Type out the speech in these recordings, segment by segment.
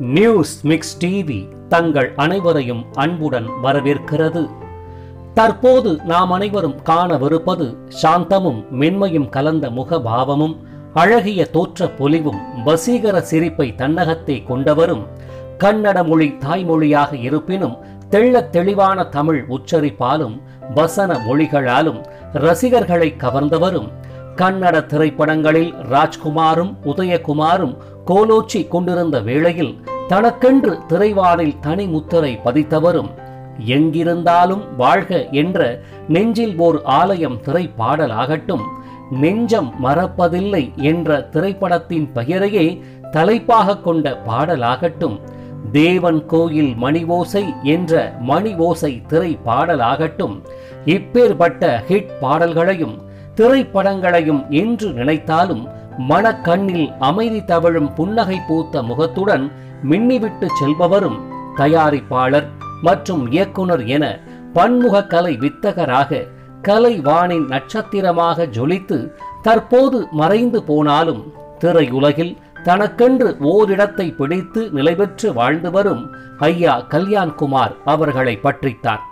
News mix TV தங்கள் அனைவரையும் அன்புடன் வரவேற்கிறது. தற்போது நாம் அனைவரும் காணவிருப்பது சாந்தமும் மென்மையும் கலந்த முகபாவமும் அழகிய தோற்ற பொலிவும் வசீகர சிரிப்பை தன்னகத்தை கொண்டவரும் கன்னட மொழி தாய்மொழியாக இருப்பினும் தெள்ளத் தெளிவான தமிழ் உச்சரிப்பாலும் வசன மொழிகளாலும் ரசிகர்களை கவர்ந்தவரும் கன்னட திரைப்படங்களில் ராஜ்குமாரும் உதயகுமாரும் கோலோச்சி கொண்டிருந்த வேளையில் தனக்கென்று திரைவானில் தனி முத்திரை பதித்தவரும் எங்கிருந்தாலும் வாழ்க என்ற நெஞ்சில் ஓர் ஆலயம் திரைப்பாடலாகட்டும், நெஞ்சம் மறப்பதில்லை என்ற திரைப்படத்தின் பெயரையே தலைப்பாக கொண்ட பாடலாகட்டும், தேவன் கோயில் மணி ஓசை என்ற மணி ஓசை திரைப்பாடலாகட்டும், இப்பேற்பட்ட ஹிட் பாடல்களையும் திரைப்படங்களையும் என்று நினைத்தாலும் மனக்கண்ணில் அமைதி தவழும் புன்னகை பூத்த முகத்துடன் மின்னிவிட்டு செல்பவரும் தயாரிப்பாளர் மற்றும் இயக்குனர் என பன்முக கலை வித்தகராக கலைவானின் நட்சத்திரமாக ஜொலித்து தற்போது மறைந்து போனாலும் திரையுலகில் தனக்கென்று ஓரிடத்தை பிடித்து நிலை பெற்று வாழ்ந்து வரும் ஐயா கல்யாண்குமார் அவர்களை பற்றித்தான்.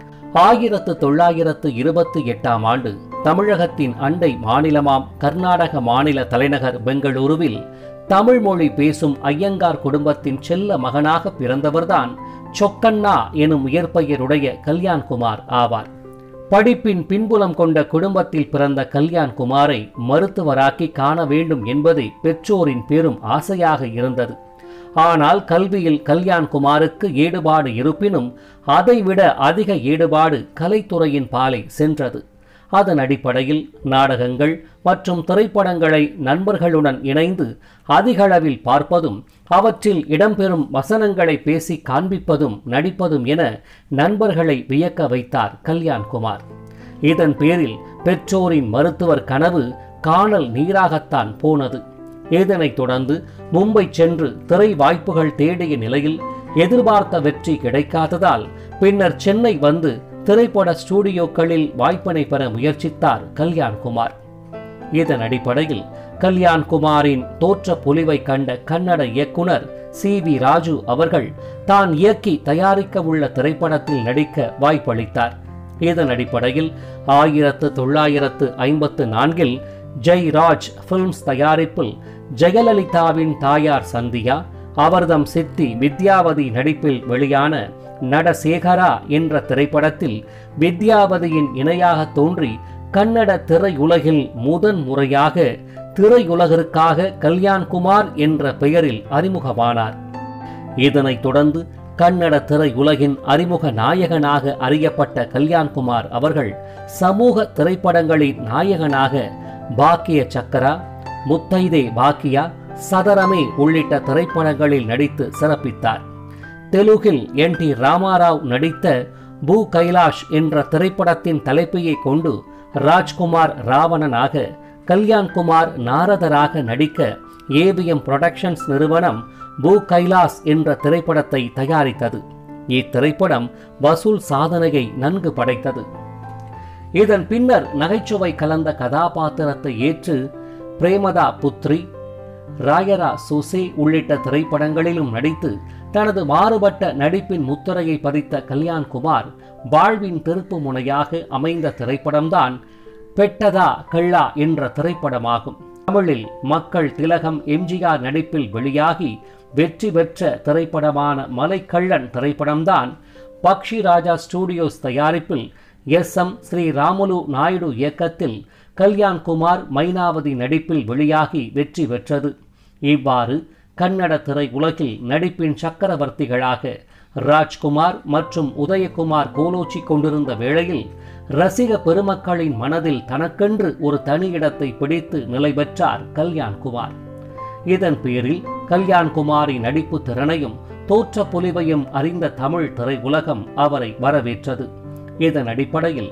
1928ஆம் ஆண்டு தமிழகத்தின் அண்டை மாநிலமாம் கர்நாடக மாநில தலைநகர் பெங்களூருவில் தமிழ் மொழி பேசும் ஐயங்கார் குடும்பத்தின் செல்ல மகனாக பிறந்தவர்தான் சொக்கண்ணா எனும் இயற்பெயருடைய கல்யாண்குமார் ஆவார். படிப்பின் பின்புலம் கொண்ட குடும்பத்தில் பிறந்த கல்யாண்குமாரை மருத்துவராக்கி காண வேண்டும் என்பதே பெற்றோரின் பெரும் ஆசையாக இருந்தது. ஆனால் கல்வியில் கல்யாண்குமாருக்கு ஈடுபாடு இருப்பினும் அதைவிட அதிக ஈடுபாடு கலைத்துறையின் பாலை சென்றது. அதன் அடிப்படையில் நாடகங்கள் மற்றும் திரைப்படங்களை நண்பர்களுடன் இணைந்து அதிகளவில் பார்ப்பதும் அவற்றில் இடம்பெறும் வசனங்களை பேசி காண்பிப்பதும் நடிப்பதும் என நண்பர்களை வியக்க வைத்தார் கல்யாண்குமார். இதன் பேரில் பெற்றோரின் மருத்துவர் கனவு காணல் நீராகத்தான் போனது. இதனைத் தொடர்ந்து மும்பை சென்று திரை வாய்ப்புகள் தேடிய நிலையில் எதிர்பார்த்த வெற்றி கிடைக்காததால் பின்னர் சென்னை வந்து திரைப்பட ஸ்டுடியோக்களில் வாய்ப்பினை பெற முயற்சித்தார் கல்யாண்குமார். இதன் அடிப்படையில் கல்யாண்குமாரின் தோற்ற பொலிவை கண்ட கன்னட இயக்குனர் சி.வி. ராஜு அவர்கள் தான் இயக்கி தயாரிக்க உள்ள திரைப்படத்தில் நடிக்க வாய்ப்பளித்தார். இதன் அடிப்படையில் 1954 ஜெய்ராஜ் பிலிம்ஸ் தயாரிப்பில் ஜெயலலிதாவின் தாயார் சந்தியா, அவர்தம் சித்தி வித்யாவதி நடிப்பில் வெளியான நடசேகரா என்ற திரைப்படத்தில் வித்யாவதியின் இணையாக தோன்றி கன்னட திரையுலகில் முதன் முறையாக திரையுலகிற்காக கல்யாண்குமார் என்ற பெயரில் அறிமுகமானார். இதனைத் தொடர்ந்து கன்னட திரையுலகின் அறிமுக நாயகனாக அறியப்பட்ட கல்யாண்குமார் அவர்கள் சமூக திரைப்படங்களின் நாயகனாக பாக்கிய சக்கரா, முத்தைதே பாக்கியா, சதரமே உள்ளிட்ட திரைப்படங்களில் நடித்து சிறப்பித்தார். தெலுங்கில் N.T. ராமாராவ் நடித்த பூ கைலாஷ் என்ற திரைப்படத்தின் தலைப்பையை கொண்டு ராஜ்குமார் ராவணனாக, கல்யாண்குமார் நாரதராக நடிக்க AVM புரொடக்ஷன்ஸ் நிறுவனம் பூ கைலாஷ் என்ற திரைப்படத்தை தயாரித்தது. இத்திரைப்படம் வசூல் சாதனையை நன்கு படைத்தது. இதன் பின்னர் நகைச்சுவை கலந்த கதாபாத்திரத்தை ஏற்று பிரேமதா புத்ரி, ராயரா சூசே உள்ளிட்ட திரைப்படங்களிலும் நடித்து தனது மாறுபட்ட நடிப்பின் முத்திரையை பதித்த கல்யாண்குமார் வாழ்வின் திருப்பு முனையாக அமைந்த திரைப்படம்தான் பெட்டதா கள்ளா என்ற திரைப்படமாகும். தமிழில் மக்கள் திலகம் எம்ஜிஆர் நடிப்பில் வெளியாகி வெற்றி பெற்ற திரைப்படமான மலைக்கள்ளன் திரைப்படம்தான் பக்ஷிராஜா ஸ்டுடியோஸ் தயாரிப்பில் S.M. ஸ்ரீ ராமுலு நாயுடு இயக்கத்தில் கல்யாண்குமார் மைனாவதி நடிப்பில் வெளியாகி வெற்றி பெற்றது. இவ்வாறு கன்னட திரை உலகில் நடிப்பின் சக்கரவர்த்திகளாக ராஜ்குமார் மற்றும் உதயகுமார் கோலோச்சி கொண்டிருந்த வேளையில் ரசிக பெருமக்களின் மனதில் தனக்கென்று ஒரு தனி இடத்தை பிடித்து நிலை பெற்றார் கல்யாண்குமார். இதன் பேரில் கல்யாண்குமாரின் நடிப்பு திறனையும் தோற்ற பொலிவையும் அறிந்த தமிழ் திரை உலகம் அவரை வரவேற்றது. இதன் அடிப்படையில்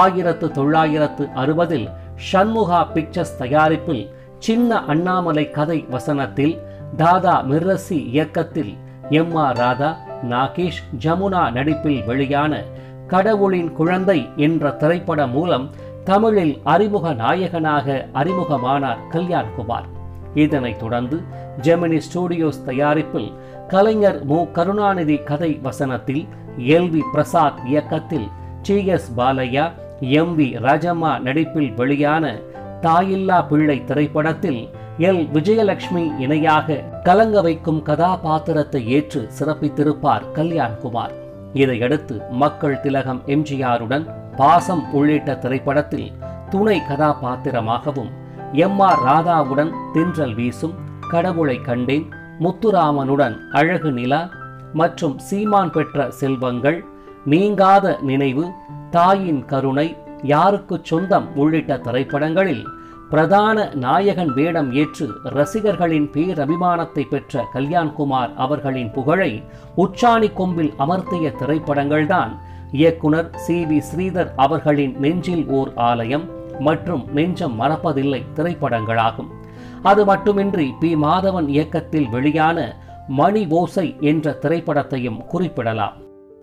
1960 ஷண்முகா பிக்சர்ஸ் தயாரிப்பில் சின்ன அண்ணாமலை கதை வசனத்தில் தாதா மிர்ரசி இயக்கத்தில் M.R. ராதா, நாகேஷ், ஜமுனா நடிப்பில் வெளியான கடவுளின் குழந்தை என்ற திரைப்படம் மூலம் தமிழில் அறிமுக நாயகனாக அறிமுகமானார் கல்யாண்குமார். இதனைத் தொடர்ந்து ஜெமினி ஸ்டுடியோஸ் தயாரிப்பில் கலைஞர் மு. கருணாநிதி கதை வசனத்தில், எல்.வி. பிரசாத் இயக்கத்தில், டி.எஸ். பாலையா, எம்.வி. ராஜம்மா நடிப்பில் வெளியான தாயில்லா பிள்ளை திரைப்படத்தில் எல். விஜயலட்சுமி இணையாக கலங்க வைக்கும் கதாபாத்திரத்தை ஏற்று சிறப்பித்திருப்பார் கல்யாண்குமார். இதையடுத்து மக்கள் திலகம் எம்ஜிஆருடன் பாசம் உள்ளிட்ட திரைப்படத்தில் துணை கதாபாத்திரமாகவும், எம்.ஆர். ராதாவுடன் தென்றல் வீசும், கடவுளை கண்டேன், முத்துராமனுடன் அழகு நிலா மற்றும் சீமான் பெற்ற செல்வங்கள், நீங்காத நினைவு, தாயின் கருணை, யாருக்கு சொந்தம் உள்ளிட்ட திரைப்படங்களில் பிரதான நாயகன் வேடம் ஏற்று ரசிகர்களின் பேரபிமானத்தை பெற்ற கல்யாண்குமார் அவர்களின் புகழை உச்சாணி கொம்பில் அமர்த்திய திரைப்படங்கள்தான் இயக்குனர் சி.வி. ஸ்ரீதர் அவர்களின் நெஞ்சில் ஓர் ஆலயம் மற்றும் நெஞ்சம் மறப்பதில்லை திரைப்படங்களாகும். அது மட்டுமின்றி பி. மாதவன் இயக்கத்தில் வெளியான மணி ஓசை என்ற திரைப்படத்தையும் குறிப்பிடலாம்.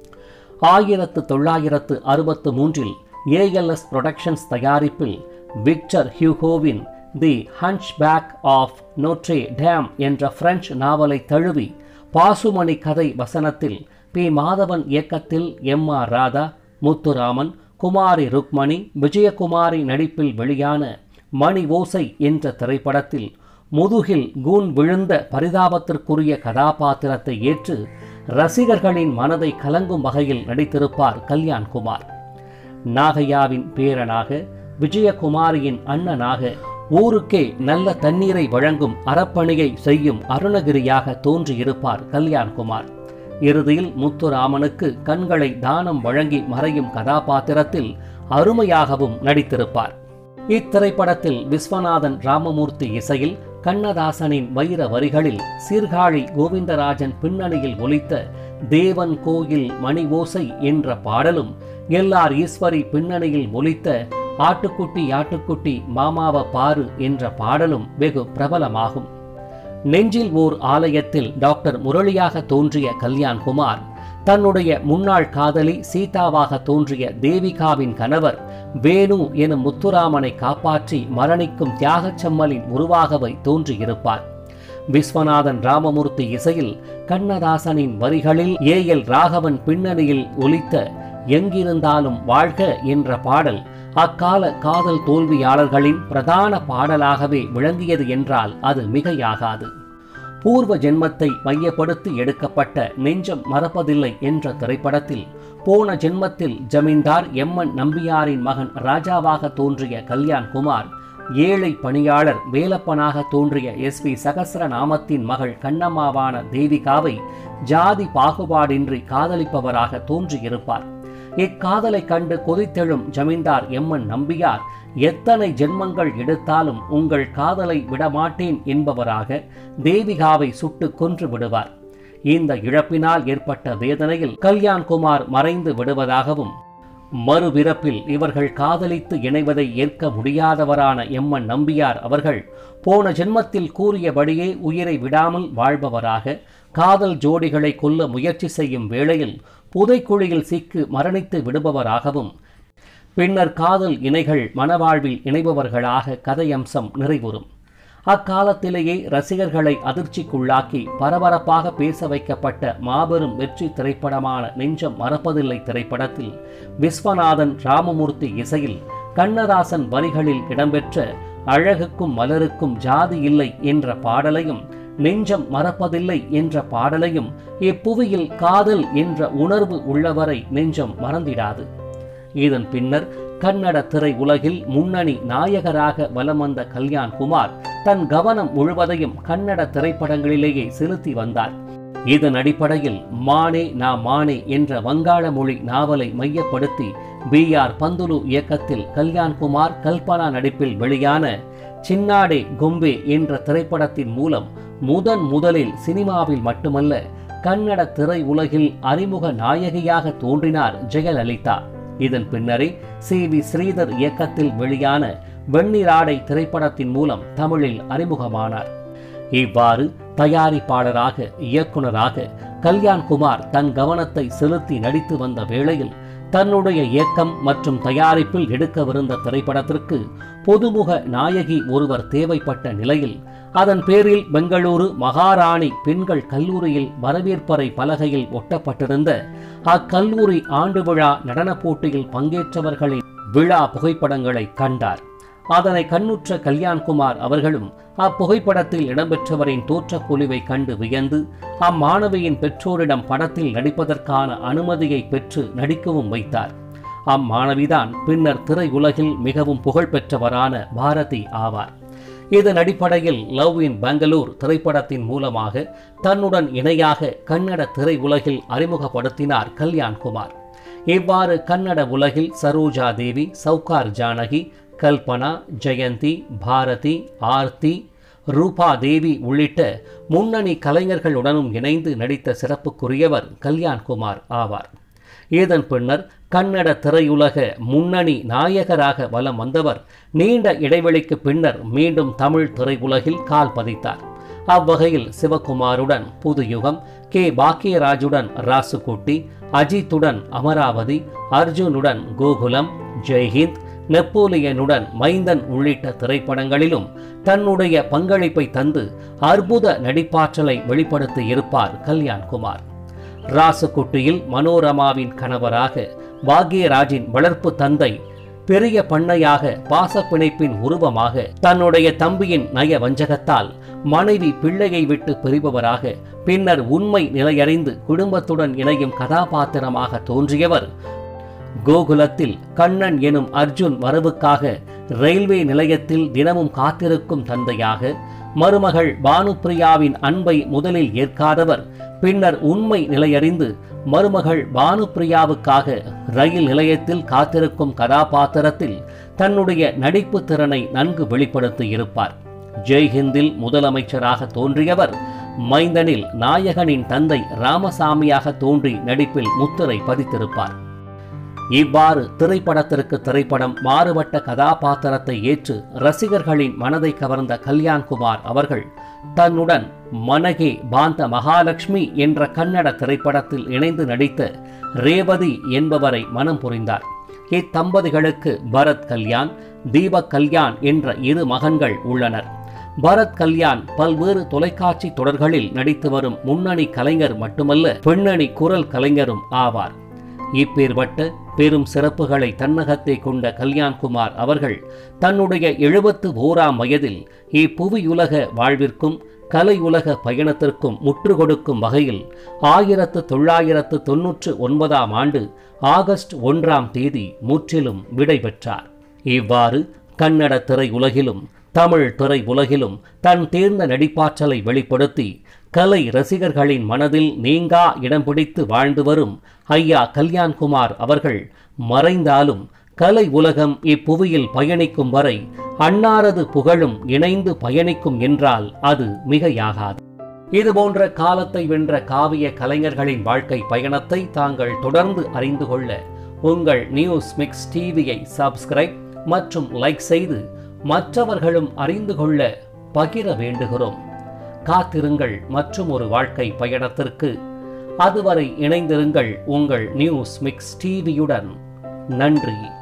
1963 ஏஎல்எஸ் புரொடக்ஷன்ஸ் தயாரிப்பில் விக்டர் ஹியூகோவின் the hunchback of Notre Dame என்ற பிரெஞ்சு நாவலை தழுவி பாசுமணி கதை வசனத்தில் பி. மாதவன் இயக்கத்தில் எம்.ஆர். ராதா, முத்துராமன், குமாரி ருக்மணி, விஜயகுமாரி நடிப்பில் வெளியான மணி ஓசை என்ற திரைப்படத்தில் முதுகில் கூன் விழுந்த பரிதாபத்திற்குரிய கதாபாத்திரத்தை ஏற்று ரசிகர்களின் மனதை கலங்கும் வகையில் நடித்திருப்பார் கல்யாண்குமார். நாகையாவின் பேரனாக, விஜயகுமாரியின் அண்ணனாக, ஊருக்கே நல்ல தண்ணீரை வழங்கும் அறப்பணியை செய்யும் அருணகிரியாக தோன்றியிருப்பார் கல்யாண்குமார். இறுதியில் முத்துராமனுக்கு கண்களை தானம் வழங்கி மறையும் கதாபாத்திரத்தில் அருமையாகவும் நடித்திருப்பார். இத்திரைப்படத்தில் விஸ்வநாதன் ராமமூர்த்தி இசையில் கண்ணதாசனின் வைர வரிகளில் சீர்காழி கோவிந்தராஜன் பின்னணியில் ஒலித்த தேவன் கோயில் மணி ஓசை என்ற பாடலும், எல்.ஆர். ஈஸ்வரி பின்னணியில் ஒலித்த ஆட்டுக்குட்டி ஆட்டுக்குட்டி மாமாவ பாரு என்ற பாடலும் வெகு பிரபலமாகும். நெஞ்சில் ஓர் ஆலயத்தில் டாக்டர் முரளியாக தோன்றிய கல்யாண்குமார் தன்னுடைய முன்னாள் காதலி சீதாவாக தோன்றிய தேவிகாவின் கணவர் வேணு எனும் முத்துராமனை காப்பாற்றி மரணிக்கும் தியாகச்சம்மலின் உருவாகவை தோன்றியிருப்பார். விஸ்வநாதன் ராமமூர்த்தி இசையில் கண்ணதாசனின் வரிகளில் ஏ.எல். ராகவன் பின்னணியில் ஒலித்த எங்கிருந்தாலும் வாழ்க என்ற பாடல் அக்கால காதல் தோல்வியாளர்களின் பிரதான பாடலாகவே விளங்கியது என்றால் அது மிகையாகாது. பூர்வ ஜென்மத்தை மையப்படுத்தி எடுக்கப்பட்ட நெஞ்சம் மறப்பதில்லை என்ற திரைப்படத்தில் போன ஜென்மத்தில் ஜமீன்தார் எம்.என். நம்பியாரின் மகன் ராஜாவாக தோன்றிய கல்யாண்குமார் ஏழை பணியாளர் வேலப்பனாக தோன்றிய எஸ்.வி. சகஸ்ரநாமத்தின் மகள் கண்ணம்மாவான தேவிகாவை ஜாதி பாகுபாடின்றி காதலிப்பவராக தோன்றியிருப்பார். இக்காதலை கண்டு கொதித்தெழும் ஜமீன்தார் எம்.என். நம்பியார் எத்தனை ஜென்மங்கள் எடுத்தாலும் உங்கள் காதலை விடமாட்டேன் என்பவராக தேவிகாவை சுட்டு கொன்று விடுவார். இந்த இழப்பினால் ஏற்பட்ட வேதனையில் கல்யாண்குமார் மறைந்து விடுவதாகவும், மறுபிறப்பில் இவர்கள் காதலித்து இணைவதை ஏற்க முடியாதவரான எம்.என். நம்பியார் அவர்கள் போன ஜென்மத்தில் கூறியபடியே உயிரை விடாமல் வாழ்பவராக காதல் ஜோடிகளை கொல்ல முயற்சி செய்யும் வேளையில் புதைக்குழியில் சிக்கு மரணித்து விடுபவராகவும், பின்னர் காதல் இணைகள் மனவாழ்வில் இணைபவர்களாக கதையம்சம் நிறைவுறும். அக்காலத்திலேயே ரசிகர்களை அதிர்ச்சிக்குள்ளாக்கி பரபரப்பாக பேச வைக்கப்பட்ட மாபெரும் வெற்றி திரைப்படமான நெஞ்சம் மறப்பதில்லை திரைப்படத்தில் விஸ்வநாதன் ராமமூர்த்தி இசையில் கண்ணதாசன் வரிகளில் இடம்பெற்ற அழகுக்கும் மலருக்கும் ஜாதி இல்லை என்ற பாடலையும், நெஞ்சம் மறப்பதில்லை என்ற பாடலையும், இப்புவியில் காதல் என்ற உணர்வு உள்ளவரை நெஞ்சம் மறந்திடாது. இதன் பின்னர் கன்னட திரை உலகில் முன்னணி நாயகராக வலம் வந்த கல்யாண்குமார் தன் கவனம் முழுவதையும் கன்னட திரைப்படங்களிலேயே செலுத்தி வந்தார். இதன் அடிப்படையில் மானே நா மானே என்ற வங்காள மொழி நாவலை மையப்படுத்தி பி.ஆர். பந்துலு இயக்கத்தில் கல்யாண்குமார் கல்பனா நடிப்பில் வெளியான சின்னாடே கொம்பே என்ற திரைப்படத்தின் மூலம் முதலில் சினிமாவில் மட்டுமல்ல கன்னட திரை உலகில் அறிமுக நாயகியாக தோன்றினார் ஜெயலலிதா. இதன் பின்னரே சி.வி. ஸ்ரீதர் இயக்கத்தில் வெளியான வெண்ணிராடை திரைப்படத்தின் மூலம் தமிழில் அறிமுகமானார். இவ்வாறு தயாரிப்பாளராக, இயக்குனராக கல்யாண்குமார் தன் கவனத்தை செலுத்தி நடித்து வந்த வேளையில் தன்னுடைய இயக்கம் மற்றும் தயாரிப்பில் எடுக்கவிருந்த திரைப்படத்திற்கு புதுமுக நாயகி ஒருவர் தேவைப்பட்ட நிலையில் அதன் பேரில் பெங்களூரு மகாராணி பெண்கள் கல்லூரியில் வரவேற்பறை பலகையில் ஒட்டப்பட்டிருந்த அக்கல்லூரி ஆண்டு விழா நடனப் போட்டியில் பங்கேற்றவர்களின் விழா புகைப்படங்களை கண்டார். அதனை கண்ணுற்ற கல்யாண்குமார் அவர்களும் அப்புகைப்படத்தில் இடம்பெற்றவரின் தோற்றப்பொலிவை கண்டு வியந்து அம்மாணவியின் பெற்றோரிடம் படத்தில் நடிப்பதற்கான அனுமதியை பெற்று நடிக்கவும் வைத்தார். அம்மாணவிதான் பின்னர் திரையுலகில் மிகவும் புகழ்பெற்றவரான பாரதி ஆவார். இதன் அடிப்படையில் லவ் இன் பெங்களூர் திரைப்படத்தின் மூலமாக தன்னுடன் இணையாக கன்னட திரையுலகில் அறிமுகப்படுத்தினார் கல்யாண்குமார். இவ்வாறு கன்னட உலகில் சரோஜா தேவி, சவுகார் ஜானகி, கல்பனா, ஜெயந்தி, பாரதி, ஆர்த்தி, ரூபா தேவி உள்ளிட்ட முன்னணி கலைஞர்களுடனும் இணைந்து நடித்த சிறப்புக்குரியவர் கல்யாண்குமார் ஆவார். இதன் பின்னர் கன்னட திரையுலக முன்னணி நாயகராக வலம் வந்தவர் நீண்ட இடைவெளிக்கு பின்னர் மீண்டும் தமிழ் திரையுலகில் கால் பதித்தார். அவ்வகையில் சிவகுமாருடன் புதுயுகம், கே பாக்கியராஜுடன் ராசுகுட்டி, அஜித்துடன் அமராவதி, அர்ஜுனுடன் கோகுலம், ஜெய்ஹிந்த், நெப்போலியனுடன் மைந்தன் உள்ளிட்ட திரைப்படங்களிலும் தன்னுடைய பங்களிப்பை தந்து அற்புத நடிப்பாற்றலை வெளிப்படுத்தி இருப்பார் கல்யாண்குமார். ராசுகுட்டியில் மனோரமாவின் கணவராக, பாக்யராஜின் வளர்ப்பு தந்தை, பெரிய பண்ணையாக, பாசப்பிணைப்பின் உருவமாக, தன்னுடைய தம்பியின் நய வஞ்சகத்தால் மனைவி பிள்ளையை விட்டு பிரிபவராக, பின்னர் உண்மை நிலையறிந்து குடும்பத்துடன் இணையும் கதாபாத்திரமாக தோன்றியவர். கோகுலத்தில் கண்ணன் எனும் அர்ஜுன் வரவுக்காக ரயில்வே நிலையத்தில் தினமும் காத்திருக்கும் தந்தையாக, மருமகள் பானுப்பிரியாவின் அன்பை முதலில் ஏற்காதவர் பின்னர் உண்மை நிலையறிந்து மருமகள் பானுப்பிரியாவுக்காக ரயில் நிலையத்தில் காத்திருக்கும் கதாபாத்திரத்தில் தன்னுடைய நடிப்பு திறனை நன்கு வெளிப்படுத்தி இருப்பார். ஜெய்ஹிந்தில் முதலமைச்சராக தோன்றியவர் மைந்தனில் நாயகனின் தந்தை ராமசாமியாக தோன்றி நடிப்பில் முத்திரை பதித்திருப்பார். இவ்வாறு திரைப்படத்திற்கு திரைப்படம் மாறுபட்ட கதாபாத்திரத்தை ஏற்று ரசிகர்களின் மனதை கவர்ந்த கல்யாண்குமார் அவர்கள் தன்னுடன் மனகே பாந்த மகாலட்சுமி என்ற கன்னட திரைப்படத்தில் இணைந்து நடித்த ரேவதி என்பவரை மனம் புரிந்தார். இத்தம்பதிகளுக்கு பரத் கல்யாண், தீபக் கல்யாண் என்ற 2 மகன்கள் உள்ளனர். பரத் கல்யாண் பல்வேறு தொலைக்காட்சி தொடர்களில் நடித்து வரும் முன்னணி கலைஞர் மட்டுமல்ல, பின்னணி குரல் கலைஞரும் ஆவார். இப்பேற்பட்ட பெரும் சிறப்புகளை தன்னகத்தை கொண்ட கல்யாண்குமார் அவர்கள் தன்னுடைய 71ஆம் வயதில் இப்புவியுலக வாழ்விற்கும் கலையுலக பயணத்திற்கும் முற்று கொடுக்கும் வகையில் 1999ஆம் ஆண்டு ஆகஸ்ட் 1ஆம் தேதி முற்றிலும் விடை பெற்றார். இவ்வாறு கன்னட திரையுலகிலும் தமிழ் திரையுலகிலும் தன் தேர்ந்த நடிப்பாற்றலை வெளிப்படுத்தி கலை ரசிகர்களின் மனதில் நீங்கா இடம் பிடித்து வாழ்ந்து வரும் ஐயா கல்யாண்குமார் அவர்கள் மறைந்தாலும் கலை உலகம் இப்புவியில் பயணிக்கும் வரை அன்னாரது புகழும் இணைந்து பயணிக்கும் என்றால் அது மிகையாகாது. இதுபோன்ற காலத்தை வென்ற காவிய கலைஞர்களின் வாழ்க்கை பயணத்தை தாங்கள் தொடர்ந்து அறிந்து கொள்ள உங்கள் நியூஸ் மிக்ஸ் டிவியை சப்ஸ்கிரைப் மற்றும் லைக் செய்து மற்றவர்களும் அறிந்து கொள்ள பகிர வேண்டுகிறோம். காத்திருங்கள் மற்றும் ஒரு வாழ்க்கை பயணத்திற்கு. அதுவரை இணைந்திருங்கள் உங்கள் நியூஸ் மிக்ஸ் டிவியுடன். நன்றி.